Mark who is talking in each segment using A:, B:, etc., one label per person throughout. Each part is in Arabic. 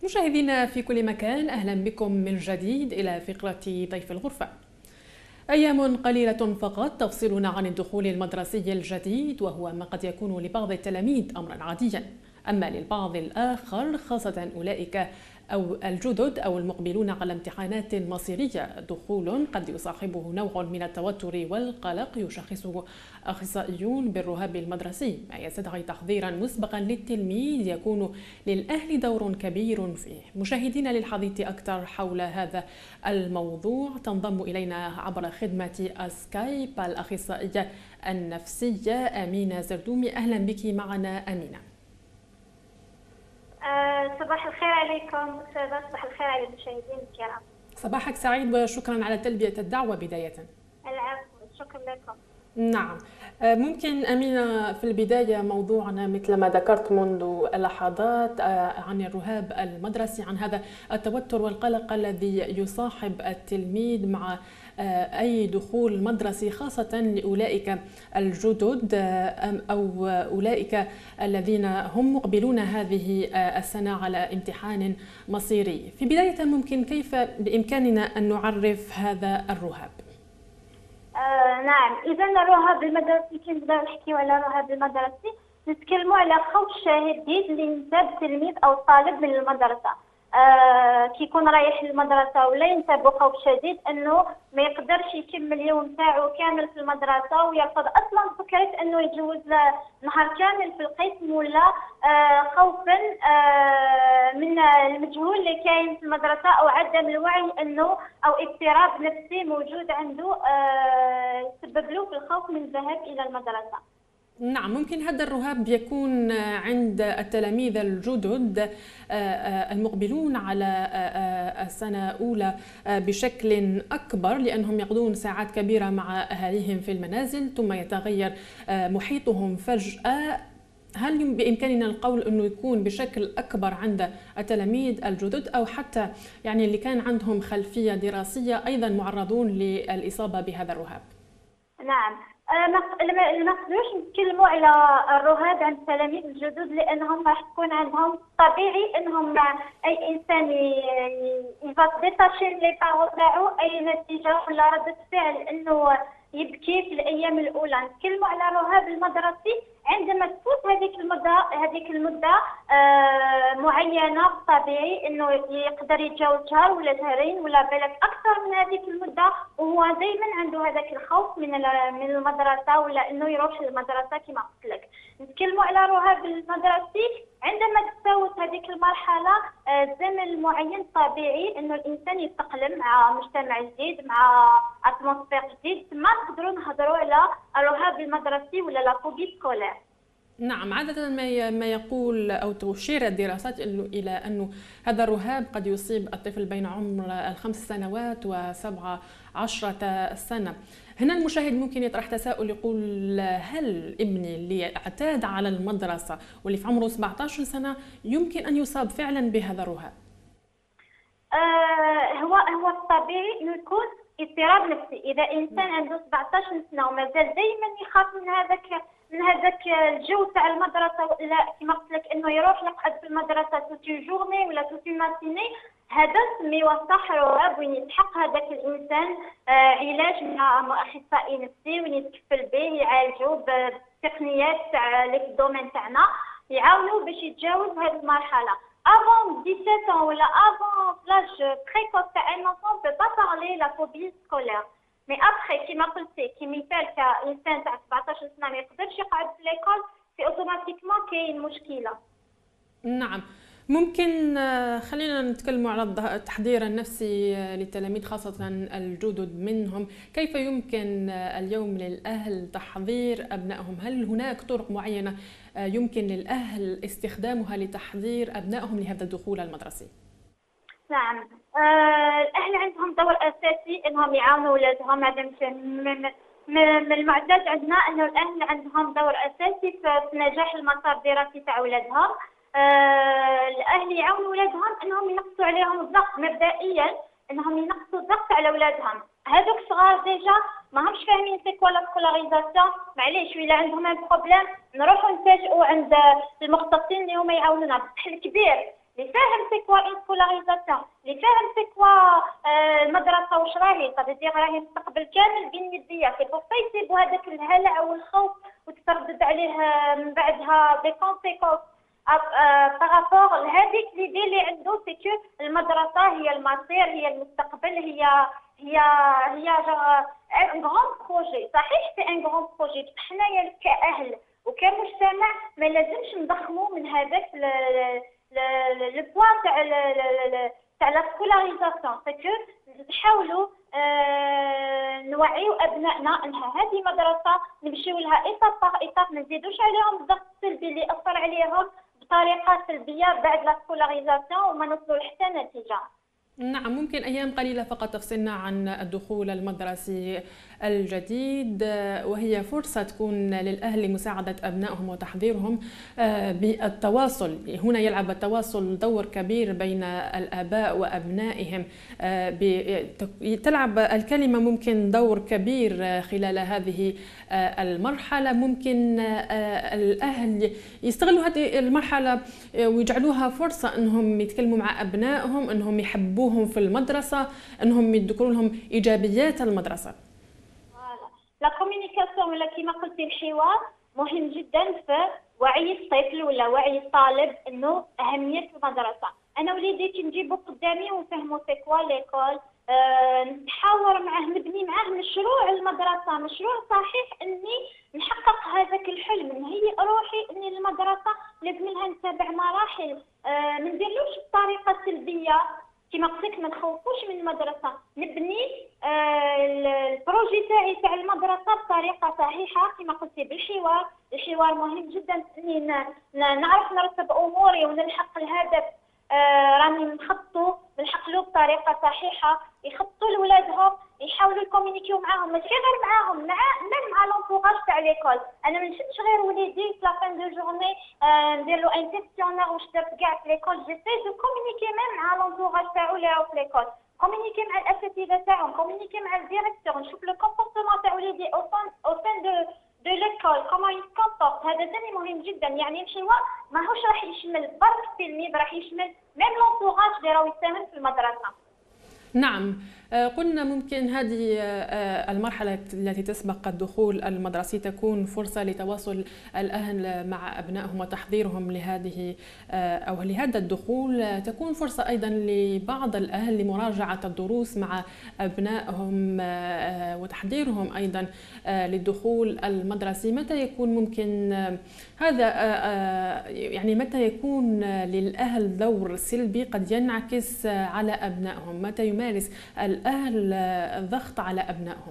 A: مشاهدينا في كل مكان، أهلا بكم من جديد إلى فقرة ضيف الغرفة. أيام قليلة فقط تفصلنا عن الدخول المدرسي الجديد، وهو ما قد يكون لبعض التلاميذ أمرا عاديا، أما للبعض الآخر خاصة أولئك أو الجدد أو المقبلون على امتحانات مصيرية، دخول قد يصاحبه نوع من التوتر والقلق يشخصه أخصائيون بالرهاب المدرسي، ما يستدعي تحضيرا مسبقا للتلميذ يكون للأهل دور كبير فيه. مشاهدينا، للحديث أكثر حول هذا الموضوع تنضم إلينا عبر خدمة سكايب الأخصائية النفسية أمينة زردومي. أهلا بك معنا أمينة.
B: صباح الخير عليكم أستاذة، صباح الخير على المشاهدين الكرام.
A: صباحك سعيد وشكرا على تلبية الدعوة بداية.
B: العفو، شكرا لكم.
A: نعم، ممكن أمينة في البداية موضوعنا مثل ما ذكرت منذ لحظات عن الرهاب المدرسي، عن هذا التوتر والقلق الذي يصاحب التلميذ مع أي دخول مدرسي، خاصة لأولئك الجدد أو أولئك الذين هم مقبلون هذه السنة على امتحان مصيري. في بداية ممكن كيف بإمكاننا أن نعرف هذا الرهاب؟
B: نعم، إذا الرهاب المدرسي كي نبداو نحكيو على الرهاب المدرسي نتكلموا على خوف شديد اللي ينتاب التلميذ أو الطالب من المدرسة. كي يكون رايح للمدرسة ولا ينتاب خوف شديد أنه ما يقدرش يكمل اليوم تاعو كامل في المدرسة، ويرفض أصلا فكرة أنه يجوز نهار كامل في القسم، ولا خوفا من المجهول اللي كاين في المدرسة، أو عدم الوعي أنه أو اضطراب نفسي موجود عنده يسبب له في الخوف من الذهاب إلى المدرسة.
A: نعم، ممكن هذا الرهاب يكون عند التلاميذ الجدد المقبلون على السنة الأولى بشكل أكبر، لأنهم يقضون ساعات كبيرة مع أهاليهم في المنازل، ثم يتغير محيطهم فجأة. هل بإمكاننا القول أنه يكون بشكل أكبر عند التلاميذ الجدد، أو حتى يعني اللي كان عندهم خلفية دراسية أيضا معرضون للإصابة بهذا الرهاب؟
B: نعم، ما نقدروش نتكلموا على الرهاب عند التلاميذ الجدد، لانهم راح تكون عندهم طبيعي انهم اي انسان يفاتيتاشي لي بارو تاعو اي نتيجه ولا رده فعل انه يبكي في الايام الاولى. نتكلموا على الرهاب المدرسي عندما تفوت هذيك المده معينه، طبيعي انه يقدر يتجاوز شهر ولا شهرين ولا بالك اكثر من هذيك المده، وهو دائما عنده هذاك الخوف من المدرسه ولا انه يروح للمدرسه كما قلت لك. نتكلموا على الرهاب المدرسي عندما تفوت هذيك المرحله زمن معين، طبيعي انه الانسان يتاقلم مع مجتمع جديد مع اتموسفير جديد، ما نقدروا نهضروا على الرهاب المدرسي ولا لا فوبي سكولير.
A: نعم، عادة ما يقول أو تشير الدراسات إلى أنه هذا الرهاب قد يصيب الطفل بين عمر 5 سنوات و17 سنة. هنا المشاهد ممكن يطرح تساؤل، يقول هل ابني اللي اعتاد على المدرسة واللي في عمره 17 سنة يمكن أن يصاب فعلا بهذا الرهاب؟
B: هو الطبيعي انه يكون اضطراب نفسي. اذا انسان عنده 17 سنه ومازال دائما يخاف من هذاك الجو تاع المدرسه، ولا كما قلت لك انه يروح يقعد في المدرسه توتي جورني ولا توتي ماتيني، هذا سميوه صح رهاب، وين يلحق هذاك الانسان علاج مع اخصائي نفسي وين يتكفل به يعالجوا بالتقنيات تاع لي الدومين تاعنا، يعاونوا باش يتجاوز هذه المرحله. Avant 17 ans ou avant l'âge précoce تاع un enfant on peut pas parler la phobie scolaire. Mais après كما قلتي كمثال كإنسان تاع 17 سنة ما يقدرش يقعد في ليكول، في اوتوماتيكمون كاين مشكلة.
A: نعم، ممكن خلينا نتكلم على التحضير النفسي للتلاميذ خاصة الجدد منهم. كيف يمكن اليوم للأهل تحضير أبنائهم؟ هل هناك طرق معينة يمكن للأهل استخدامها لتحضير أبنائهم لهذا الدخول المدرسي؟
B: نعم، الأهل عندهم دور أساسي إنهم يعاونوا أولادهم. هذا من المعتاد عندنا إنه الأهل عندهم دور أساسي في نجاح المسار الدراسي تاع أولادهم. الأهل يعاونوا أولادهم إنهم ينقصوا عليهم الضغط مبدئيا، إنهم ينقصوا الضغط على أولادهم. هذوك الصغار ديجا ماهمش فاهمين سي كوا لا سكولاريزاسيون، معليش ولا عندهم ان بروبليم نروحوا نتفاجئوا عند المختصين اللي هما يعاونونا. بصح الكبير اللي فاهم سي كوا اون سكولاريزاسيون، اللي فاهم سي كوا المدرسه واش راهي صافي راهي مستقبل كامل بين يديا. سي بور سا يسيبوا هذاك الهلع والخوف وتتردد عليه من بعدها دي كونسيكونس بارابور لهذيك ليدي اللي عنده سي كو المدرسه هي المصير، هي المستقبل، هي ان غران بروجي. صحيح سي ان غران بروجي، حنايا كاهل وكمجتمع ما لازمش نضخموا من هذاك لو بوان تاع لا سكولاريزاسيون. سي كو نحاولوا نوعيو ابنائنا انها هذه مدرسه نمشيو لها ايطاب باغ ايطاب، ما نزيدوش عليهم الضغط السلبي اللي اثر عليهم بطريقه سلبيه بعد لا سكولاريزاسيون وما نوصلوا لحتى نتيجه.
A: نعم، ممكن أيام قليلة فقط تفصلنا عن الدخول المدرسي الجديد، وهي فرصة تكون للأهل لمساعدة أبنائهم وتحضيرهم بالتواصل. هنا يلعب التواصل دور كبير بين الآباء وأبنائهم، تلعب الكلمة ممكن دور كبير خلال هذه المرحلة. ممكن الأهل يستغلوا هذه المرحلة ويجعلوها فرصة أنهم يتكلموا مع أبنائهم، أنهم يحبوهم في المدرسة، أنهم يذكروا لهم إيجابيات المدرسة.
B: لا كوميونيكاسيون ولا كما قلتي الحوار مهم جدا في وعي الطفل ولا وعي الطالب انه اهميه المدرسه. انا وليدي كي نجيبو قدامي ونفهمو سي كوا ليكول، نحاور معاه، نبني معاه مشروع المدرسه، مشروع صحيح اني نحقق هذاك الحلم، نهيئ روحي اني المدرسه لازم لها نتابع مراحل، ما نديرلوش بطريقه سلبيه كما قلت لك، ما نخوفوش من المدرسه، نبني البروجي تاعي تاع المدرسه بطريقه صحيحه كما قلتي بالحوار. الحوار مهم جدا اني نعرف نرتب اموري ونلحق الهدف، راني نلحق له بطريقه صحيحه. يخطوا لولادهم، يحاولوا يكومونيكيو معاهم، ماشي غير معاهم، مع لونطوراج تاع ليكول. انا ما نشدش غير وليدي في لا فان دو جورني ندير له ان كيستيونير واش درت كاع في ليكول، جيسي دو كومونيكي ميم مع لونطوراج تاعو اللي راهو في ليكول، كومونيكي مع الاساتذه تاعهم، كومونيكي مع الديريكتور، نشوف لو كومبورتمون تاع وليدي او سان دو ليكول كومون يتكومبورت. هذا ثاني مهم جدا. يعني الحوار ماهوش راح يشمل برك التلميذ، راح يشمل ميم لونطوراج اللي راهو يستمر في المدرسه.
A: نعم، قلنا ممكن هذه المرحلة التي تسبق الدخول المدرسي تكون فرصة لتواصل الأهل مع أبنائهم وتحضيرهم لهذه أو لهذا الدخول. تكون فرصة أيضا لبعض الأهل لمراجعة الدروس مع أبنائهم وتحضيرهم أيضا للدخول المدرسي. متى يكون ممكن هذا يعني متى يكون للأهل دور سلبي قد ينعكس على أبنائهم؟ متى يمارس الأهل ضغط على أبنائهم؟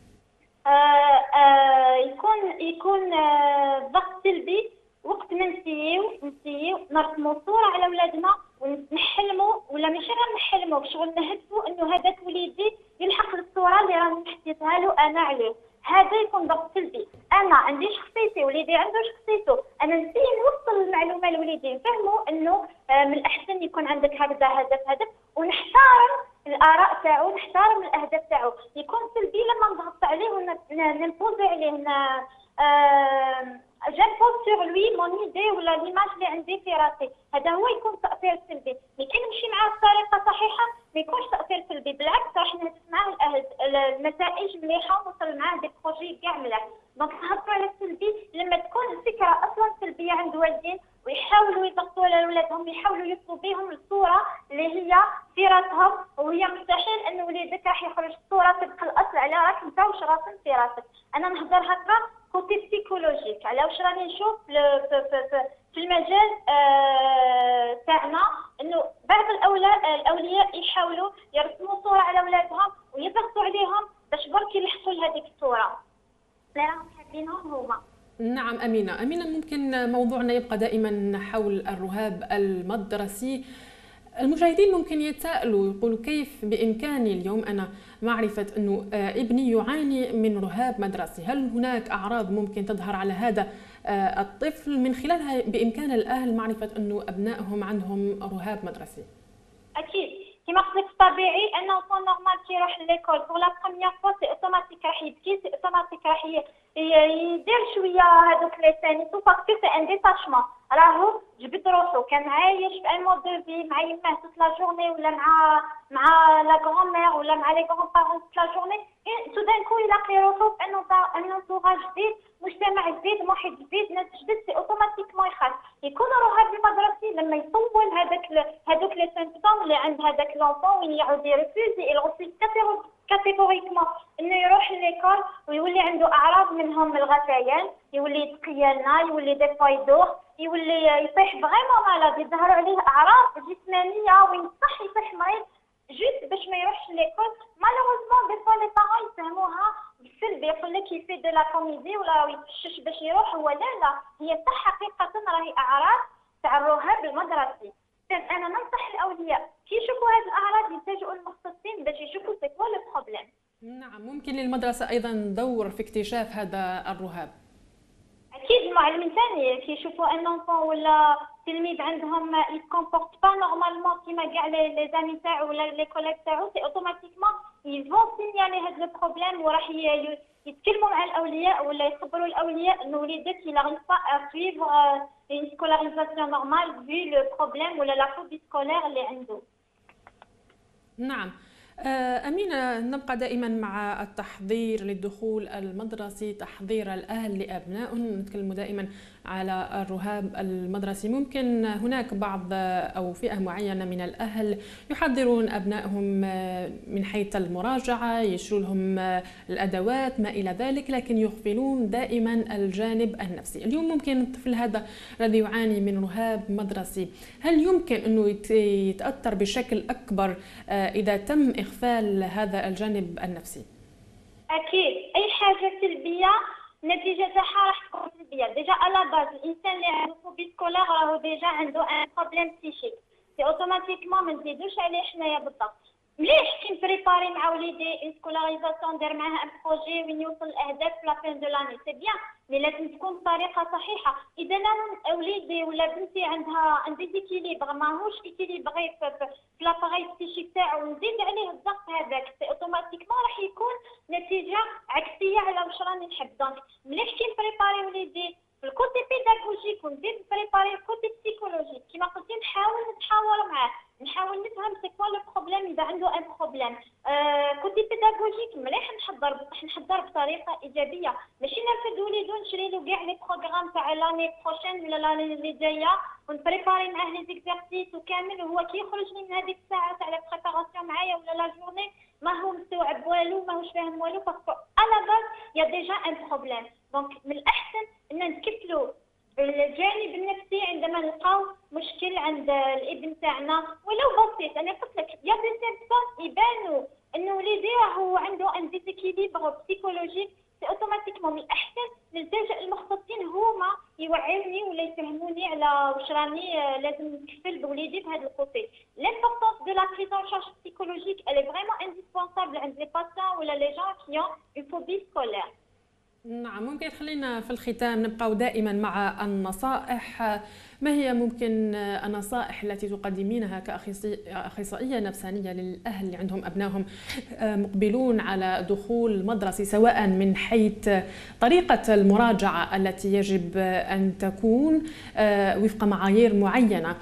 B: يكون ضغط سلبي وقت ما نسيو نرسموا صورة على ولادنا ونحلموا، ولا ماشي غير نحلموا، بشغل نهدفوا انه هذاك وليدي يلحق للصورة اللي راني حطيتها له انا عليه. هذا يكون ضغط سلبي. انا عندي شخصيتي، وليدي عنده شخصيته، انا نسي نوصل المعلومه لوليدي، نفهموا انه من الاحسن يكون عندك هكذا هدف ونحترم الاراء تاعو، نحترم الاهداف تاعو. يكون سلبي لما نضغط عليه ونمبوزي عليه جامبوز سور لوي مون ايدي ولا ليماج اللي عندي في راسي. هذا هو يكون تاثير سلبي. كي نمشي معاه بطريقه صحيحه ما يكونش تاثير سلبي، بالعكس راح نهدف معاه النتائج مليحه ونوصل معاه دي بروجي كاع ملاح. دونك نهضروا على السلبي لما تكون الفكره اصلا سلبيه عند والدين ويحاولوا يضغطوا على ولادهم، يحاولوا يطلبوا بهم الصوره اللي هي في راسهم، وهي مستحيل ان وليدك راح يخرج الصوره طبق الاصل على راك انت واش راسم في راسك. انا نهضر هكا كوتي بسيكولوجيك على واش راني نشوف في المجال تاعنا، انه بعض الاولياء يحاولوا يرسموا صوره على اولادهم ويضغطوا عليهم باش برك يلحقوا لهذيك الصوره اللي راهم حابينهم هما.
A: نعم أمينة، ممكن موضوعنا يبقى دائما حول الرهاب المدرسي. المشاهدين ممكن يتساءلوا يقولوا كيف بإمكاني اليوم أنا معرفة أنه ابني يعاني من رهاب مدرسي؟ هل هناك أعراض ممكن تظهر على هذا الطفل من خلالها بإمكان الأهل معرفة أنه أبنائهم عندهم رهاب مدرسي؟
B: أكيد كما قلت طبيعي أنه طون نورمال كي يروح ليكول بور لا بروميير فوا سي اوتوماتيك راح يبكي، سي اوتوماتيك راح يدير شويه هذوك لي سانيتو باسكو سي ان ديتاشمون. راهو جبد روحو كان عايش في ان مود دو في مع يماه توت لا جورني، ولا مع لا غران مير ولا مع لي غران بارون توت لا جورني. تو دان كو يلاقي روحو في ان انتوراج جديد، مجتمع جديد، محيط جديد، ناس جدد، سي اوتوماتيكمون يخاف. يكون الرهاب المدرسي لما يطول هذاك لي سيمبتوم اللي عند هذاك لونفون، وين يعاود يرفوزي يغوصي كاتيغوريكمون انه يروح ليكول، ويولي عنده اعراض منهم الغثيان، يولي يتقيلنا، يولي دي فوا يدوخ، يولي يصيح فريمون مالاد، يظهروا عليه اعراض جسمانيه وين صح يصيح مريض جوست باش ما يروحش ليكول. مالوغوزمون دي فوا لي بارون يفهموها بالسلب، يقول لك يفي دو لا كوميدي ولا يتفشش باش يروح. هو لا هي صح حقيقه راهي اعراض تاع الرهاب المدرسي. انا ننصح الاولياء كي يشوفوا هذه الاعراض يلتجئوا للمختصين باش يشوفوا سي كوا لو بروبليم.
A: نعم، ممكن للمدرسة أيضا دور في اكتشاف هذا الرهاب.
B: اكيد المعلمين ثاني كي يشوفوا ان انفون ولا تلميذ عندهم يكونبورت با نورمالمون كيما كاع لي زامي تاعو ولا لي كوليك تاعو، سي اوتوماتيكمون يفون سينيالي هذا لو بروبليم، وراح يتكلموا مع الاولياء ولا يخبروا الاولياء انه وليدك il n'arrive pas à suivre une scolarisation normale vu le problème ولا la phobie scolaire اللي عنده.
A: نعم. أمينة، نبقى دائما مع التحضير للدخول المدرسي، تحضير الأهل لأبنائهم. نتكلم دائما على الرهاب المدرسي. ممكن هناك بعض أو فئة معينة من الأهل يحضرون أبنائهم من حيث المراجعة، يشروا لهم الأدوات ما إلى ذلك، لكن يغفلون دائما الجانب النفسي. اليوم ممكن الطفل هذا الذي يعاني من رهاب مدرسي، هل يمكن أنه يتأثر بشكل أكبر إذا تم إغفال هذا الجانب النفسي؟
B: أكيد أي حاجة سلبية نتيجة تاعها راح تكون سلبية. ديجا على باز الإنسان اللي عنده فوبي سكولار راهو ديجا عنده ان بروبليم بسيشيك، سي اوتوماتيكمون ما نزيدوش عليه حنايا بالضبط. مليح كي نبريباري مع وليدي اون سكولاريزاسيون، ندير معاه ان بروجي وين يوصل الاهداف في لافين دو لاني، سي بيان، مي لازم تكون بطريقه صحيحه. اذا انا وليدي ولا بنتي عندها ان ديزيكيليبر ماهوش ايكيليبري في لاباغي بسيشيك تاعو، نزيد عليه الضغط هذاك، سي اوتوماتيكمون راح يكون نتيجه عكسيه على واش راني نحب. دونك مليح كي نبريباري وليدي في الكوتي بيداغوجيك ونزيد نبريباري الكوتي بسيكولوجيك. كيما قلتي نحاول نتحاور معاه، نحاول نفهم سي كوا لو بروبليم اذا عنده ان بروبليم. كوتي بيداغوجيك مليح نحضر بطريقه ايجابيه، ماشي نرفد وليدو نشري له كاع لي بروغرام تاع لاني بروشين ولا لاني اللي جايه ونبريباري معاه لي زيكزارسيس وكامل، وهو كي يخرج من هذيك الساعه تاع لا بريباراسيون معايا ولا لا جورني ما هو مستوعب والو، ماهوش فاهم والو، باسكو على باز يا ديجا ان بروبليم. دونك من الاحسن ان نكفلو الجانب النفسي عندما نلقاو مشكل عند الابن تاعنا ولو بسيط. انا قلت لك يا دي سيمبتوم يبانوا انه وليدي راهو عنده ان ديزيكيليبر بسيكولوجيك، سي اوتوماتيكمون من الاحسن نلتجئ المختصين هما يوعوني ولا يفهموني على واش راني لازم نكفل بوليدي بهذا الكوتي. لامبورطونس دو لا بريز ان شارج بسيكولوجيك الي فريمون انديسبونسابل عند لي باسيون ولا لي جون كي اون اون فوبي سكولير.
A: نعم، ممكن خلينا في الختام نبقى دائما مع النصائح. ما هي ممكن النصائح التي تقدمينها كأخصائية نفسانية للأهل اللي عندهم أبنائهم مقبلون على دخول مدرسي، سواء من حيث طريقة المراجعة التي يجب أن تكون وفق معايير معينة،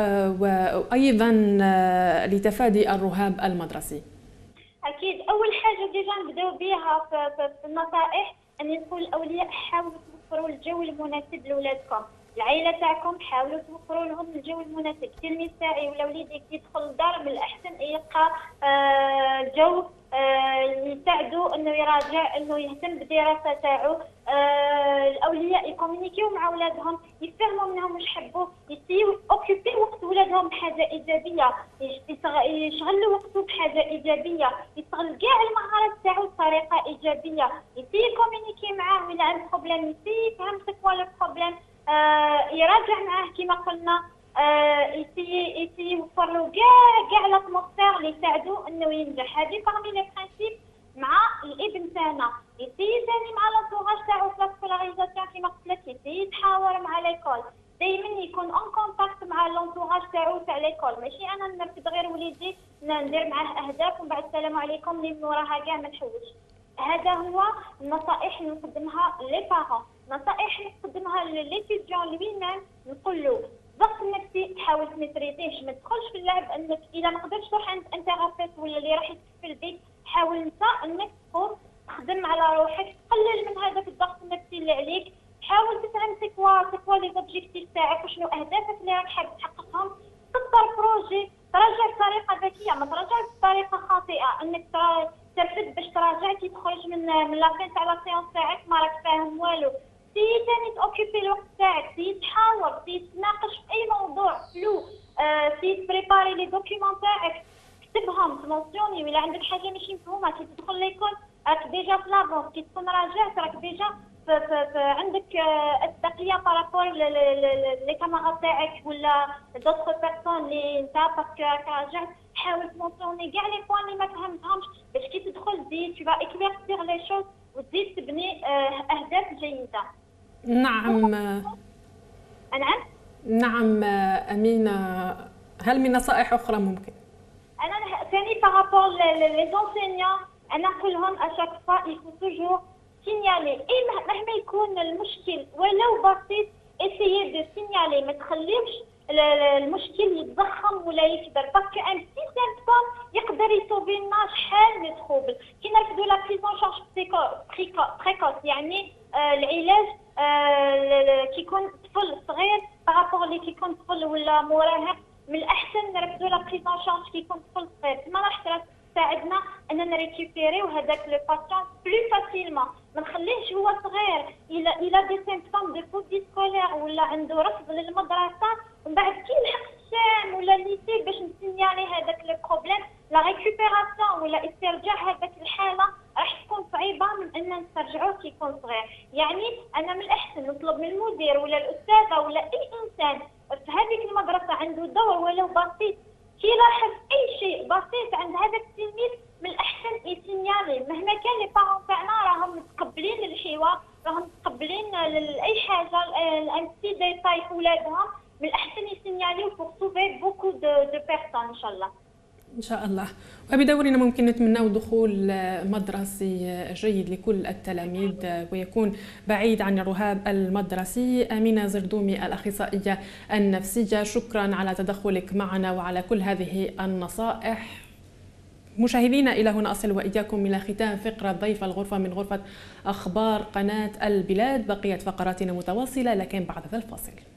A: وأيضا لتفادي الرهاب المدرسي؟
B: أكيد أول حاجة ديجا نبداو بها في النصائح أن نقول الأولياء حاولوا توفروا الجو المناسب لولادكم، العائلة تاعكم حاولوا توفروا لهم الجو المناسب. التلميذ تاعي ولا وليدي كي يدخل الدار من الأحسن يلقى جو يساعدو انه يراجع، انه يهتم بالدراسه تاعو. الاولياء يكومونيكيو مع اولادهم، يفهموا منهم واش حبوا، يسيو اوكيبي وقت ولادهم بحاجه ايجابيه، يشغلوا وقته بحاجه ايجابيه، يستغل كاع المهارات تاعو بطريقه ايجابيه، يسي يكومونيكي معاه ولا عنده بروبليم، يسي يفهم سكوا لو بروبليم، يراجع معاه كما قلنا، يسي يوفر له كاع لاتموسفير اللي يساعدوه انه ينجح. هذه باغمي لي برانسيب مع الابن تاعنا. يسي ثاني مع لانتوراج تاعو في لاسكولاريزاسيون كيما قلت لك، يسي يتحاور مع ليكول، دائما يكون اون كونتاكت مع لانتوراج تاعو تاع ليكول، ماشي انا نرفد غير وليدي ندير معاه اهداف ومن بعد السلام عليكم اللي من وراها كاع ما نحوش. هذا هو النصائح اللي نقدمها لي بارون. نصائح اللي نقدمها لليتيديون لوي ميم، نقول له الضغط النفسي تحاول تميتريزيه، ما تدخلش في اللعب انك اذا ما قدرتش تروح عند ان ثيرابيست ولا اللي راح يديك في البيت، حاول انت انك تقوم تخدم على روحك، تقلل من هذاك الضغط النفسي اللي عليك، حاول تفهم سكوا لي زوبجيكتيف تاعك وشنو اهدافك اللي راك حاب تحققهم، تختار بروجي، تراجع بطريقه ذكيه، ما تراجعش بطريقه خاطئه، انك ترفد باش تراجع كي تخرج من لافين تاع لا سيونس تاعك ما راك فاهم والو. سي ثاني تاوكيبي الوقت تاعك، سي تحاور، سي تناقش في اي موضوع فلو، سي تبريباري لي دوكيومون تاعك، تكتبهم تمونسيوني، ولا عندك حاجه ماشي مفهومه كي تدخل ليكول راك ديجا في لافونس، كي تكون راجعت راك ديجا عندك التقيه بارابور لي كامارات تاعك ولا دوطخ بيرسون اللي انت باسكو راك راجعت. حاول تمونسيوني كاع لي بوان اللي ما فهمتهمش باش كي تدخل تزيد تو اكليرسيغ لي شوز وتزيد تبني اهداف جيده.
A: نعم.
B: نعم.
A: نعم أمينة، هل من نصائح أخرى ممكن؟
B: انا ثاني بارابور لي زونسينيون، انا نقول لهم اشاك فوا يفو توجور سينيالي، اي مهما يكون المشكل ولو بسيط اسيي دو سينيالي، ما تخليوش المشكل يتضخم ولا يكبر، باسكو ان بتي سيمبتوم يقدر يسوفي لنا شحال من تروبل. كي نرفدوا لا بريزون شارج بريكوس، يعني العلاج كي يكون طفل صغير بارابور لي كي يكون طفل ولا مراهق، من الاحسن نركزوا لا بريزون شارج كي يكون طفل صغير، تما راح تساعدنا اننا نريكوبيريو هذاك لو باسيون بلو فاسيلمون. ما نخليهش هو صغير الى دي سيمبتوم دو فوبي سكولير ولا عنده رفض للمدرسه، ومن بعد كي يلحق الشام ولا الليسي باش نسينيالي هذاك لو بروبليم، لا ريكوبيراسيون ولا استرجاع هذاك الحاله راح تكون صعيبه من ان نسترجعوه كي يكون صغير. يعني انا من الاحسن نطلب من المدير ولا الاستاذه ولا اي انسان في هذيك المدرسه عنده دور ولو بسيط، كي لاحظ اي شيء بسيط عند هذا التلميذ من الاحسن يسينيالي، مهما كان لي بارون تاعنا راهم متقبلين للحوار، راهم متقبلين لاي حاجه ان بتي ديتاي في ولادهم، من الاحسن يسينياليو بور سوفي بوكو دو بيرسون ان شاء الله.
A: إن شاء الله. وبدورنا ممكن نتمنى دخول مدرسي جيد لكل التلاميذ ويكون بعيد عن الرهاب المدرسي. أمينة زردومي الأخصائية النفسية، شكرا على تدخلك معنا وعلى كل هذه النصائح. مشاهدينا، إلى هنا أصل وإياكم إلى ختام فقرة ضيف الغرفة من غرفة أخبار قناة البلاد. بقيت فقراتنا متواصلة لكن بعد ذا الفاصل.